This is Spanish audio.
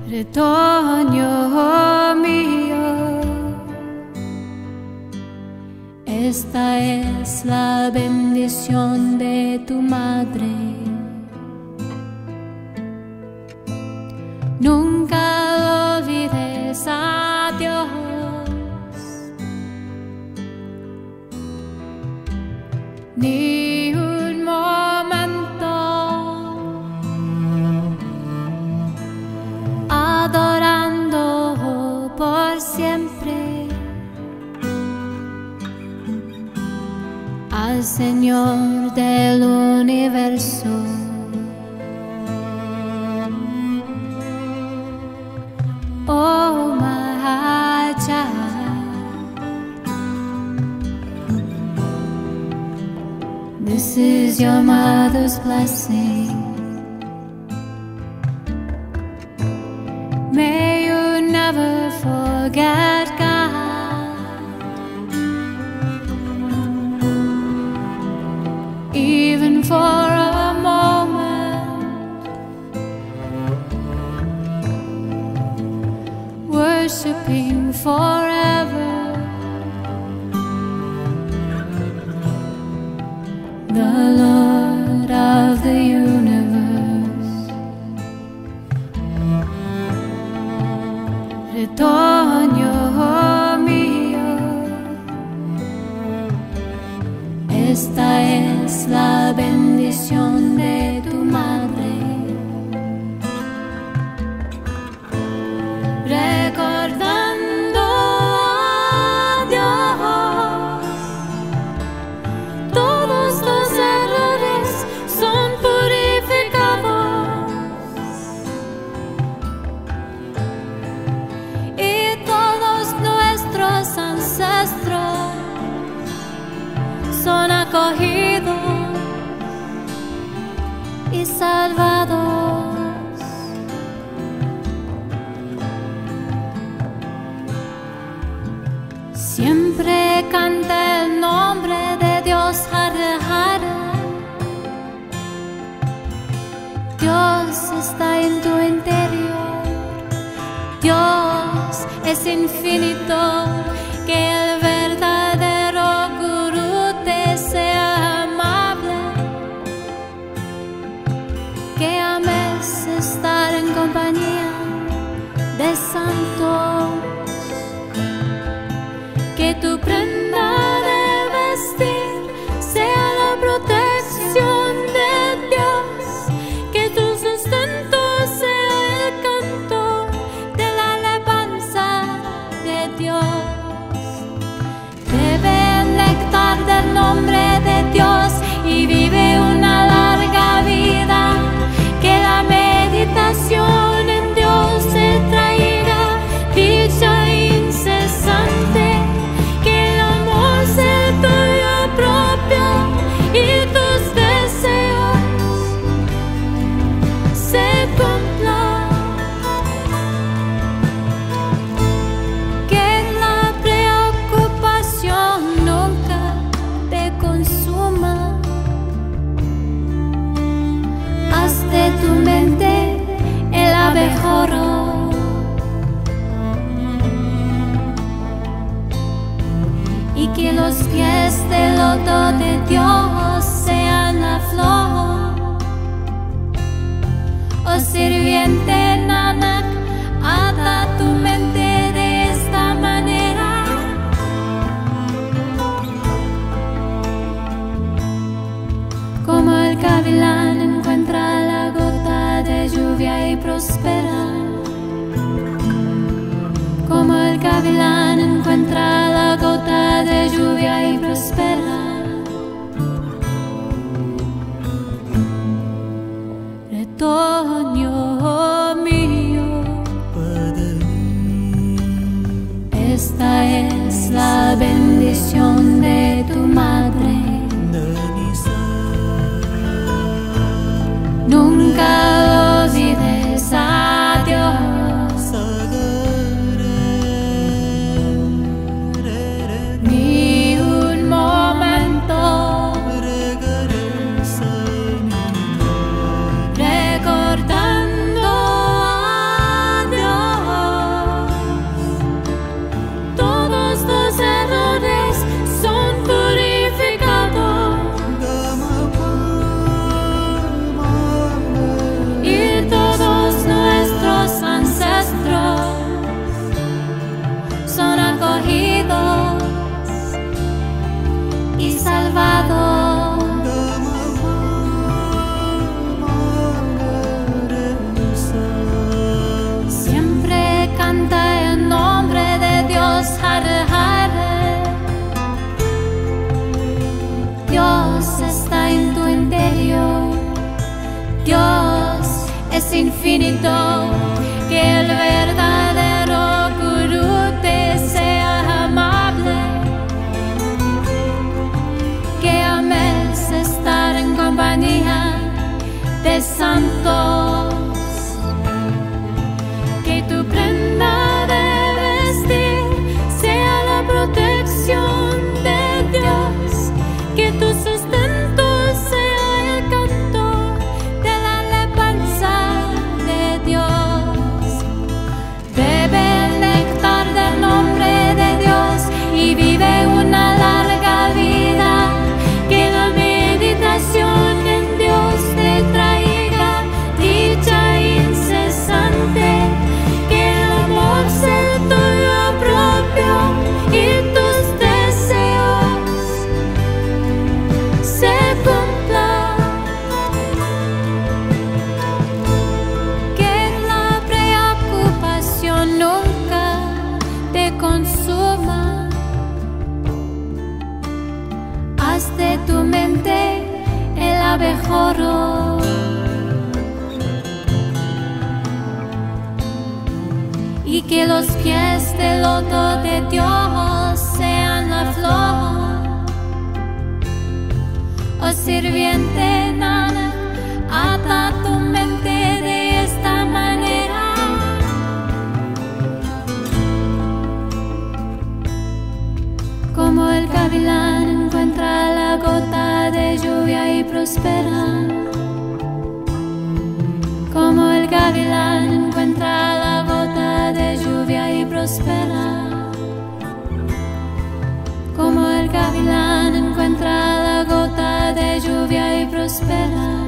Retoño mío, esta es la bendición de tu madre. Nunca olvides a Dios, ni un momento, adorando por siempre al Señor del universo. Oh my child, this is your mother's blessing. May you never forget God, even for a moment. Worshipping forever the Lord of the universe. Retoño mío, esta es la bendición de tu madre. Recordando a Dios, todos los errores son purificados y todos nuestros ancestros son acogidos y salvados. Siempre canta el nombre de Dios, Hare Hare. Dios está en tu interior. Dios es infinito. Que el verdadero Gurú te sea amable. Que ames estar en compañía de santos. Que tu prenda de vestir sea la protección de Dios, que tu sustento sea el canto de la alabanza de Dios. Bebe el néctar del nombre de Dios y vive una larga vida, que la meditación en Dios te traiga dicha incesante. Tuyo propio y tus deseos se cumplan. Que la preocupación nunca te consuma. Haz de tu mente el abejorro. Y que los pies del loto de Dios sean la flor. Oh sirviente Nanak, ata tu mente de esta manera. Como el gavilán encuentra la gota de lluvia y prospera. Como el gavilán encuentra la gota de lluvia y prospera. Retoño mío, esta es la bendición de tu madre. Nunca olvides a Dios. Ni un momento, recordando a Dios. infinito, que el verdadero gurú te sea amable, que ames estar en compañía de santos, que tu prenda de vestir sea la protección de Dios, que tu sustento sea el canto de la alabanza de Dios. Bebe el néctar del nombre de Dios y vive una larga vida, que la meditación en Dios te traiga dicha incesante, que el amor sea tuyo propio y tus deseos se cumplan, que la preocupación nunca te consuma. Haz de tu mente el abejorro, y que los pies del loto de Dios sean la flor. Oh sirviente nana, ata tu mente de esta manera, como el gavilán encuentra la gota de lluvia y prospera, como el gavilán encuentra la gota de lluvia y prospera, como el gavilán encuentra la gota de lluvia y prospera.